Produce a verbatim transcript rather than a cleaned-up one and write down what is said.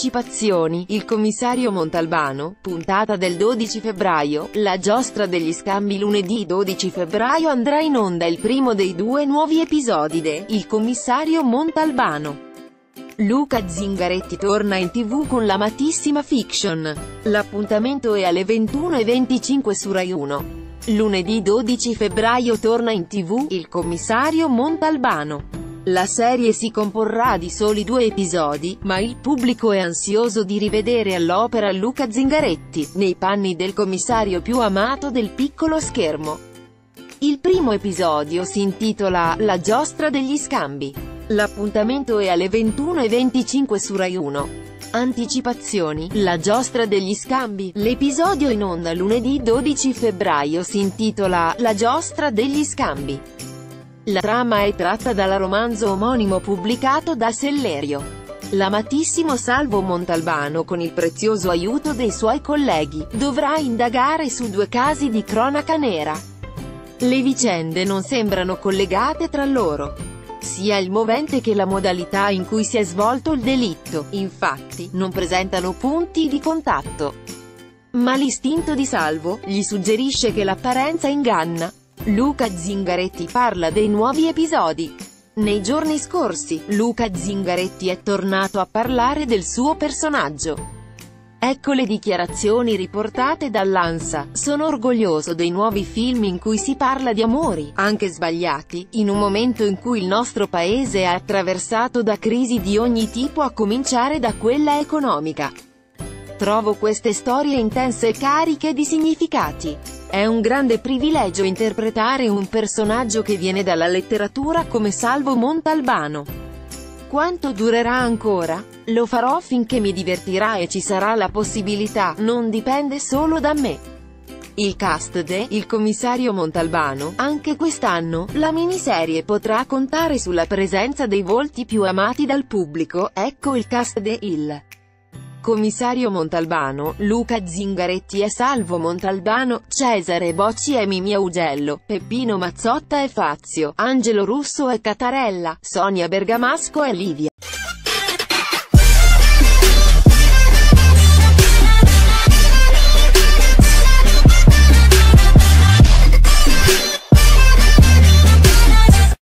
Anticipazioni, il commissario Montalbano, puntata del dodici febbraio, la giostra degli scambi. Lunedì dodici febbraio andrà in onda il primo dei due nuovi episodi de Il commissario Montalbano. Luca Zingaretti torna in tv con l'amatissima fiction. L'appuntamento è alle ventuno e venticinque su Rai uno. Lunedì dodici febbraio torna in tv Il commissario Montalbano. La serie si comporrà di soli due episodi, ma il pubblico è ansioso di rivedere all'opera Luca Zingaretti, nei panni del commissario più amato del piccolo schermo. Il primo episodio si intitola La giostra degli scambi. L'appuntamento è alle ventuno e venticinque su Rai uno. Anticipazioni, La giostra degli scambi. L'episodio in onda lunedì dodici febbraio si intitola La giostra degli scambi. La trama è tratta dal romanzo omonimo pubblicato da Sellerio. L'amatissimo Salvo Montalbano, con il prezioso aiuto dei suoi colleghi, dovrà indagare su due casi di cronaca nera. Le vicende non sembrano collegate tra loro. Sia il movente che la modalità in cui si è svolto il delitto, infatti, non presentano punti di contatto. Ma l'istinto di Salvo gli suggerisce che l'apparenza inganna. Luca Zingaretti parla dei nuovi episodi. Nei giorni scorsi, Luca Zingaretti è tornato a parlare del suo personaggio. Ecco le dichiarazioni riportate dall'Ansa: sono orgoglioso dei nuovi film in cui si parla di amori, anche sbagliati, in un momento in cui il nostro paese è attraversato da crisi di ogni tipo, a cominciare da quella economica. Trovo queste storie intense e cariche di significati. È un grande privilegio interpretare un personaggio che viene dalla letteratura come Salvo Montalbano. Quanto durerà ancora? Lo farò finché mi divertirà e ci sarà la possibilità, non dipende solo da me. Il cast de Il commissario Montalbano. Anche quest'anno, la miniserie potrà contare sulla presenza dei volti più amati dal pubblico. Ecco il cast de Il commissario Montalbano: Luca Zingaretti e Salvo Montalbano, Cesare Bocci e Mimì Augello, Peppino Mazzotta e Fazio, Angelo Russo e Catarella, Sonia Bergamasco e Livia.